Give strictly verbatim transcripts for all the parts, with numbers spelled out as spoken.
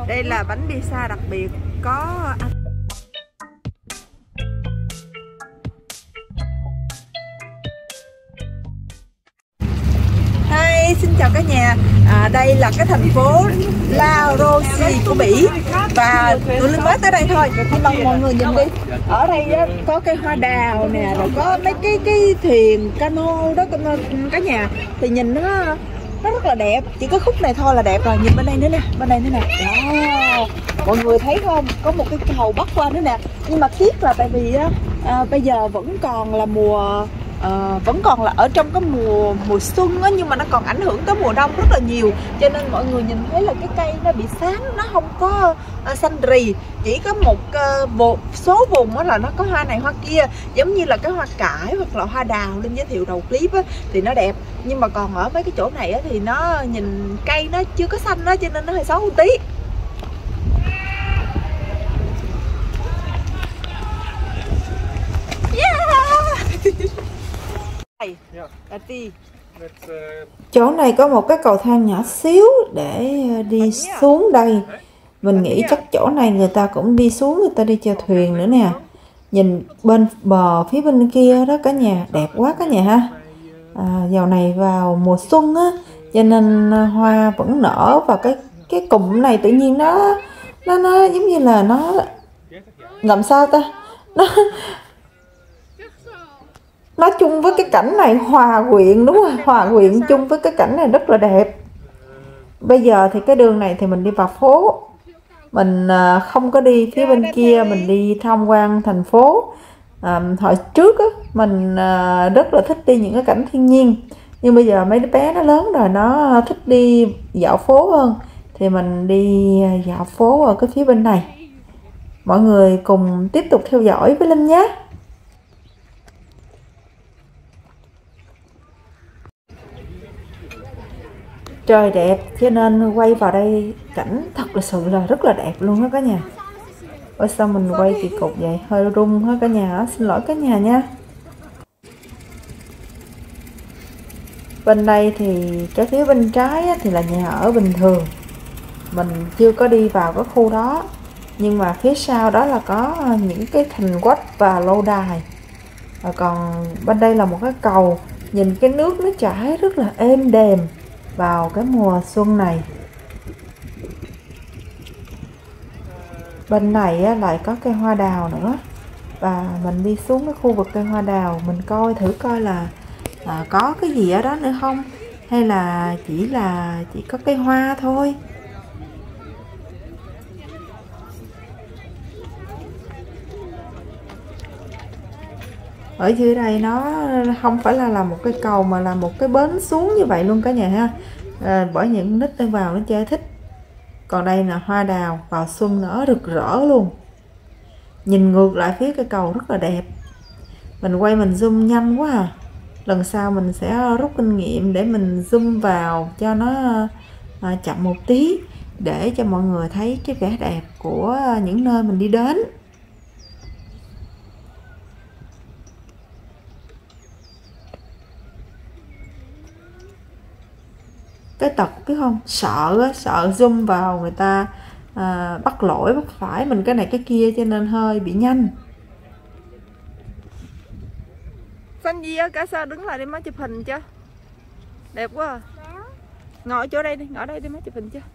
Đây là bánh pizza đặc biệt có anh. Hi, xin chào cả nhà. À, đây là cái thành phố La Rochelle của Bỉ và tụi Linh mới tới đây thôi. Nhưng mà mọi người nhìn đi, ở đây á, có cây hoa đào nè, rồi có mấy cái cái thuyền cano đó cả nhà. Thì nhìn nó nó rất là đẹp, chỉ có khúc này thôi là đẹp rồi. Nhìn bên đây nữa nè, bên đây nữa nè. Wow. Mọi người thấy không, có một cái cầu bắc qua nữa nè. Nhưng mà tiếc là tại vì á, à, bây giờ vẫn còn là mùa à, vẫn còn là ở trong cái mùa mùa xuân á, nhưng mà nó còn ảnh hưởng tới mùa đông rất là nhiều, cho nên mọi người nhìn thấy là cái cây nó bị xám, nó không có à, xanh rì. Chỉ có một uh, một số vùng á là nó có hoa này hoa kia, giống như là cái hoa cải hoặc là hoa đào Linh giới thiệu đầu clip á, thì nó đẹp. Nhưng mà còn ở mấy cái chỗ này á, thì nó nhìn cây nó chưa có xanh đó, cho nên nó hơi xấu một tí. Chỗ này có một cái cầu thang nhỏ xíu để đi xuống đây. Mình nghĩ chắc chỗ này người ta cũng đi xuống, người ta đi chèo thuyền nữa nè. Nhìn bên bờ phía bên kia đó cả nhà, đẹp quá cả nhà ha. À, dạo này vào mùa xuân á, cho nên hoa vẫn nở, và cái cái cụm này tự nhiên nó nó nó giống như là nó làm sao ta, nó nói chung với cái cảnh này, hòa quyện, đúng rồi, hòa quyện chung với cái cảnh này rất là đẹp. Bây giờ thì cái đường này thì mình đi vào phố, mình không có đi phía bên kia, mình đi tham quan thành phố. À, hồi trước á, mình rất là thích đi những cái cảnh thiên nhiên, nhưng bây giờ mấy đứa bé nó lớn rồi, nó thích đi dạo phố hơn, thì mình đi dạo phố ở cái phía bên này. Mọi người cùng tiếp tục theo dõi với Linh nhé. Trời đẹp cho nên quay vào đây cảnh thật là sự là rất là đẹp luôn đó cả nhà. Ôi sao mình quay kỳ cục vậy, hơi rung hết cả nhà, xin lỗi cả nhà nha. Bên đây thì cái phía bên trái thì là nhà ở bình thường, mình chưa có đi vào cái khu đó, nhưng mà phía sau đó là có những cái thành quách và lâu đài. Và còn bên đây là một cái cầu, nhìn cái nước nó chảy rất là êm đềm vào cái mùa xuân này. Bên này á, lại có cây hoa đào nữa, và mình đi xuống cái khu vực cây hoa đào, mình coi thử coi là à, có cái gì ở đó nữa không, hay là chỉ là chỉ có cây hoa thôi. Ở dưới đây nó không phải là là một cái cầu, mà là một cái bến xuống như vậy luôn cả nhà ha. À, bởi những nít đang vào nó chơi thích. Còn đây là hoa đào vào xuân nở rực rỡ luôn. Nhìn ngược lại phía cây cầu rất là đẹp. Mình quay mình zoom nhanh quá à. Lần sau mình sẽ rút kinh nghiệm để mình zoom vào cho nó à, chậm một tí, để cho mọi người thấy cái vẻ đẹp của những nơi mình đi đến. Cái tật biết không, sợ sợ zoom vào người ta à, bắt lỗi bắt phải mình cái này cái kia, cho nên hơi bị nhanh. Xanh gì á, cả sao đứng lại đi má chụp hình cho đẹp quá à. Ngồi chỗ đây đi, ngồi đây đi má chụp hình cho.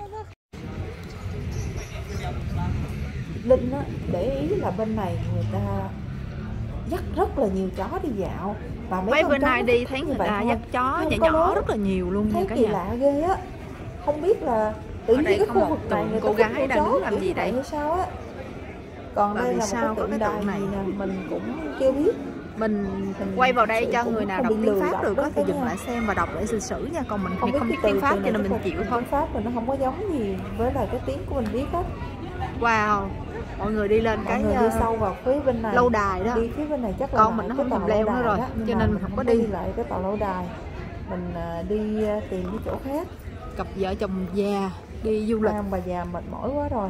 Linh á, để ý là bên này người ta dắt rất là nhiều chó đi dạo, và mấy, mấy bên này đi thấy người ta dắt chó nhỏ nhỏ rất là nhiều luôn nha cả nhà. Thấy kỳ lạ ghê á, không biết là tự nhiên cái khu vực này người cô gái đang đứng làm gì đây hay sao á. Còn đây là một cái tượng đài này nè, mình cũng chưa biết. Mình quay vào đây cho người nào đọc tiếng Pháp được đó thì dừng lại xem và đọc để lịch sử nha, còn mình thì không biết tiếng Pháp cho nên mình chịu thôi. Tiếng Pháp mình nó không có giống gì với lại cái tiếng của mình biết hết. Wow, mọi người đi lên cái đi sâu vào phía bên này, lâu đài đó. Đi phía bên này chắc con mình nó không thèm leo nữa rồi đó, cho nên mình không có đi. đi lại cái tàu lâu đài, mình đi tìm cái chỗ khác. Cặp vợ chồng già đi du lịch, bà già mệt mỏi quá rồi,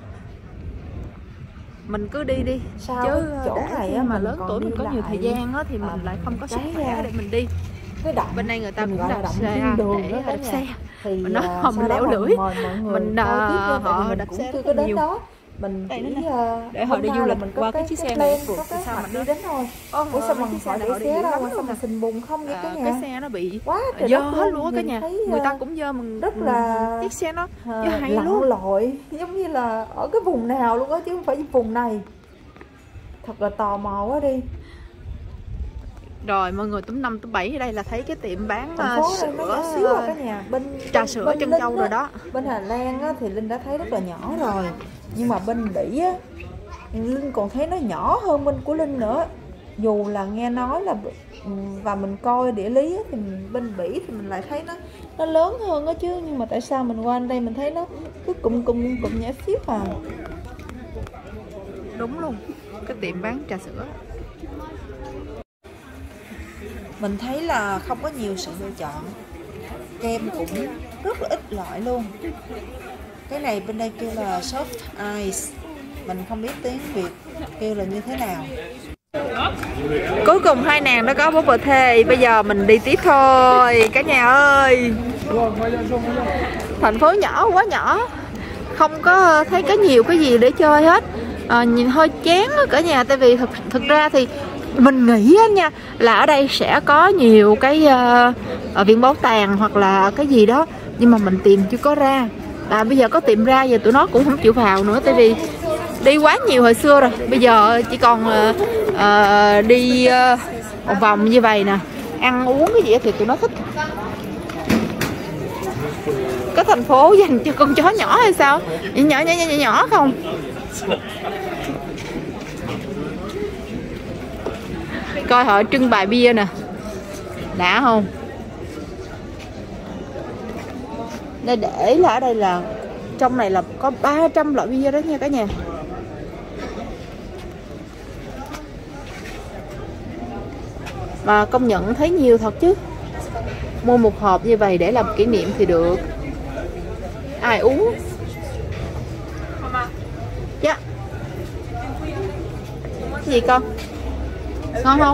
mình cứ đi đi. Sao chứ chỗ này á, mà lớn tuổi mình có nhiều thời gian á, thì mình à, lại không có sức khỏe để mình đi. cái động bên đây người ta mình cũng gọi là đạp động xe thiên đường để đó cả đạp nhà. xe. Thì Mình nói uh, không sau đó lẻo là lưỡi. mời mọi người Mình, coi uh, tiếp luôn, tại họ vì mình đạp cũng xe chưa rất có là đến nhiều. đó. Mình Đây chỉ nữa uh, để họ hôm đi nay du là lịch mình có qua cái, cái chiếc cái xe plan, này của có kế sao hoạch mà đi nó- đến thôi. Ồ, Ủa sao mấy mà chiếc xe họ này để họ đi xé dữ đâu lắm mà luôn sao nè. mà sình bùn không vậy À, cả cái nhà? xe nó bị Quá trời dơ đất hết luôn, luôn á cả nhìn nhà. thấy, Người ta uh, cũng dơ mình rất là chiếc xe nó uh, dơ hay lặn luôn. lội, giống như là ở cái vùng nào luôn á chứ không phải vùng này. Thật là tò mò quá đi. Rồi mọi người túm năm túm bảy ở đây là thấy cái tiệm bán Thành uh, phố đây nó sữa nhỏ xíu à cả nhà. Bên trà bên, sữa bên trân Linh châu á, rồi đó. bên Hà Lan á, thì Linh đã thấy rất là nhỏ rồi, nhưng mà bên Bỉ á, Linh còn thấy nó nhỏ hơn bên của Linh nữa. Dù là nghe nói là và mình coi địa lý á, thì mình, bên Bỉ thì mình lại thấy nó nó lớn hơn á chứ, nhưng mà tại sao mình qua đây mình thấy nó cứ cụm cụm cụm nhỏ xíu à. Đúng luôn, cái tiệm bán trà sữa. Mình thấy là không có nhiều sự lựa chọn. Kem cũng rất là ít loại luôn. Cái này bên đây kêu là soft ice. Mình không biết tiếng Việt kêu là như thế nào. Cuối cùng hai nàng đã có búp bê thê. Bây giờ mình đi tiếp thôi cả nhà ơi. Thành phố nhỏ quá nhỏ, không có thấy có nhiều cái gì để chơi hết. À, nhìn hơi chán đó cả nhà. Tại vì thực, thực ra thì mình nghĩ nha là ở đây sẽ có nhiều cái uh, ở viện bảo tàng hoặc là cái gì đó, nhưng mà mình tìm chưa có ra. À, bây giờ có tìm ra giờ tụi nó cũng không chịu vào nữa, tại vì đi quá nhiều hồi xưa rồi. Bây giờ chỉ còn uh, uh, đi uh, một vòng như vậy nè, ăn uống cái gì thì tụi nó thích. Cái thành phố dành cho con chó nhỏ hay sao? Nhỏ nhỏ nhỏ nhỏ, nhỏ không? Coi họ trưng bày bia nè, đã không? Đây để là ở đây là trong này là có ba trăm loại bia đó nha cả nhà. Mà công nhận thấy nhiều thật chứ. Mua một hộp như vậy để làm kỷ niệm thì được. Ai uống? Dạ. Cái gì con? Ngon không?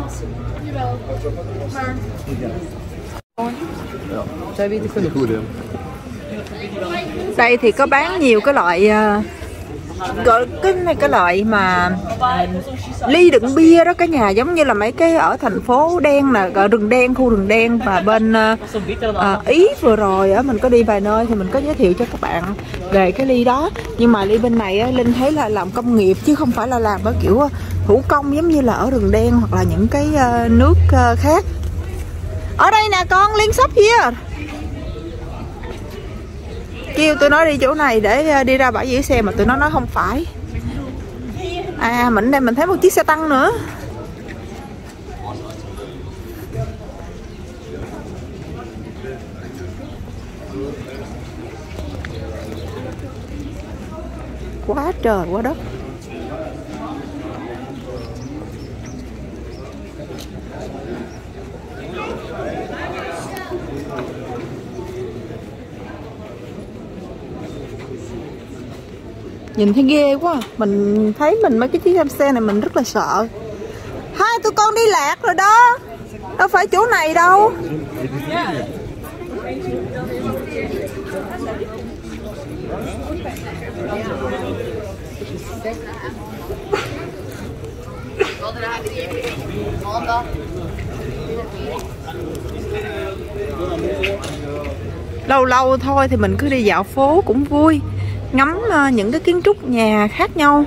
Đây thì có bán nhiều cái loại gọi cái này cái loại mà ly đựng bia đó cả nhà, giống như là mấy cái ở thành phố đen nè, gọi rừng đen, khu rừng đen. Và bên uh, Ý vừa rồi á mình có đi vài nơi thì mình có giới thiệu cho các bạn về cái ly đó. Nhưng mà ly bên này á, Linh thấy là làm công nghiệp chứ không phải là làm ở kiểu thủ công giống như là ở rừng đen hoặc là những cái uh, nước uh, khác. Ở đây nè con, Liên shop here. Kêu tụi nó đi chỗ này để đi ra bãi giữ xe mà tụi nó nói không phải. À mình đây mình thấy một chiếc xe tăng nữa. Quá trời quá đất. Nhìn thấy ghê quá. Mình thấy mình mấy cái chiếc xe này mình rất là sợ. Hai tụi con đi lạc rồi đó, đâu phải chỗ này đâu. Lâu lâu thôi thì mình cứ đi dạo phố cũng vui, ngắm uh, những cái kiến trúc nhà khác nhau.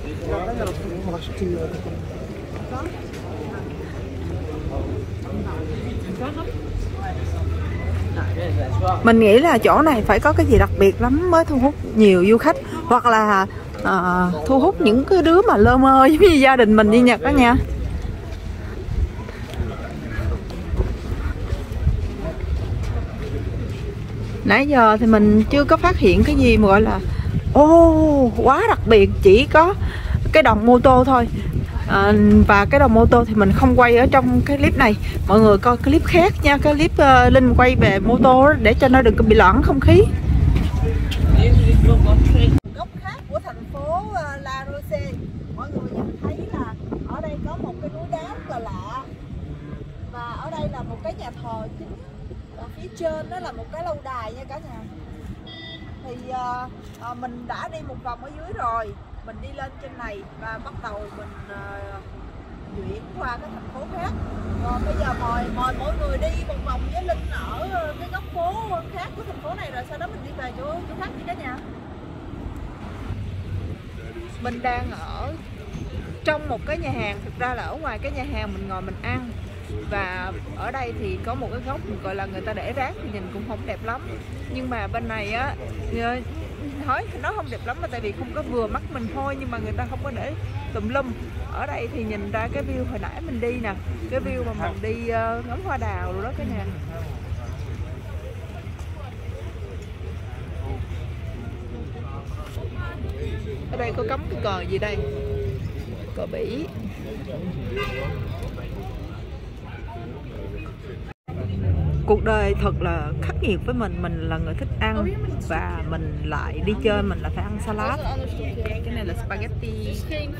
Mình nghĩ là chỗ này phải có cái gì đặc biệt lắm mới thu hút nhiều du khách, hoặc là uh, thu hút những cái đứa mà lơ mơ giống như gia đình mình đi Nhật đó nha. Nãy giờ thì mình chưa có phát hiện cái gì mà gọi là ô oh, quá đặc biệt, chỉ có cái đồng mô tô thôi. À, và cái đồng mô tô thì mình không quay ở trong cái clip này, mọi người coi clip khác nha, cái clip uh, Linh quay về mô tô đó, để cho nó đừng có bị loãng không khí. Góc khác của thành phố uh, La Roche, mọi người nhìn thấy là ở đây có một cái núi đá rất là lạ. Và ở đây là một cái nhà thờ chính, và phía trên đó là một cái lâu đài nha cả nhà. Thì à, à, mình đã đi một vòng ở dưới rồi, mình đi lên trên này và bắt đầu mình à, chuyển qua cái thành phố khác. Còn bây giờ mời mời mọi người đi một vòng với Linh ở cái góc phố khác của thành phố này, rồi sau đó mình đi về chỗ chỗ khác đi cả nhà. Mình đang ở trong một cái nhà hàng, thực ra là ở ngoài cái nhà hàng mình ngồi mình ăn. Và ở đây thì có một cái góc gọi là người ta để rác thì nhìn cũng không đẹp lắm. Nhưng mà bên này á, nói nó không đẹp lắm mà tại vì không có vừa mắt mình thôi, nhưng mà người ta không có để tùm lum. Ở đây thì nhìn ra cái view hồi nãy mình đi nè, cái view mà mình đi uh, ngắm hoa đào rồi đó cả nhà. Ở đây có cắm cái cờ gì đây? Cờ Bỉ. Cuộc đời thật là khắc nghiệt với mình, mình là người thích ăn và mình lại đi chơi mình là phải ăn salad. Cái này là spaghetti.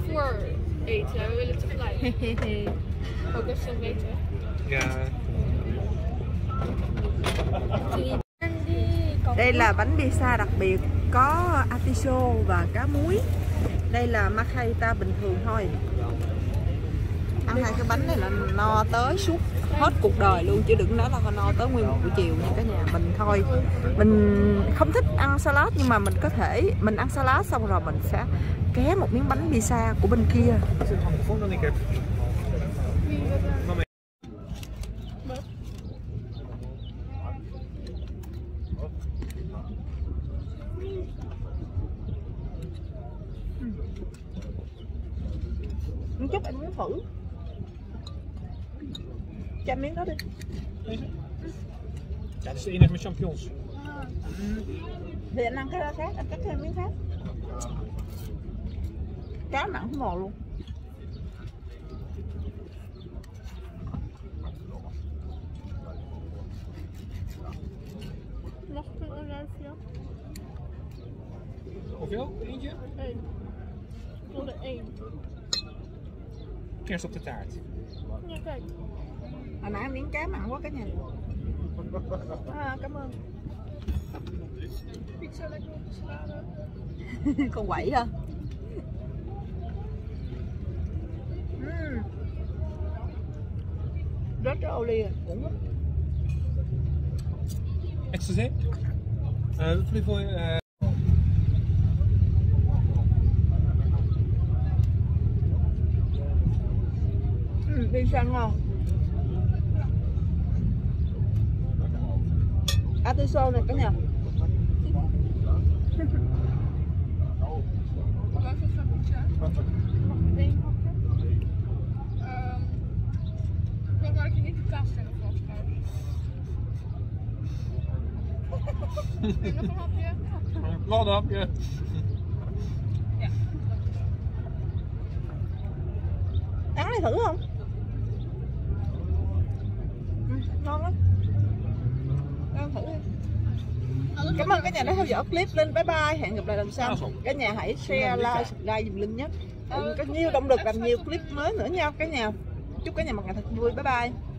Đây là bánh pizza đặc biệt có artichoke và cá muối. Đây là margherita bình thường thôi. Ăn hai cái bánh này là no tới suốt hết cuộc đời luôn, chứ đừng nói là no tới nguyên một buổi chiều nha cả nhà. Mình thôi, mình không thích ăn salad nhưng mà mình có thể mình ăn salad xong rồi mình sẽ ké một miếng bánh pizza của bên kia. Một chút anh muốn thử. Cho miếng đó đi. Ja, dat is de enige met champignons. Thì anh ăn cái đó khác, anh cắt thêm miếng khác. Cá mặn không mò luôn. Hoeveel? Eentje? Eén. Ik wilde één. Kerst op de taart. Ja, kijk. Hồi nãy miếng cá mặn quá cả nhà. À, cảm ơn. Pizza lekker op de salade. Còn quậy hả? Uhm. Rất cái olie cũng Excusez? Uh, hoeveel... Uh... uhm, đi sang ngon. Artiso này cả nhà. Wat is dat pizza? Mag ik één pakken? Um, ik wil dat je niet de kaas verder vasthouden. Wil je nog een hapje? Nog een hapje. Ja. Ăn này thử không? Ừ, ngon lắm. Ăn thử đi. Cảm ơn cả nhà đã theo dõi clip Linh. Bye bye, hẹn gặp lại lần sau. Cả nhà hãy share, like, like dùm Linh nhé. Có nhiều động lực làm nhiều clip mới nữa nha cả nhà. Chúc cả nhà một ngày thật vui. Bye bye.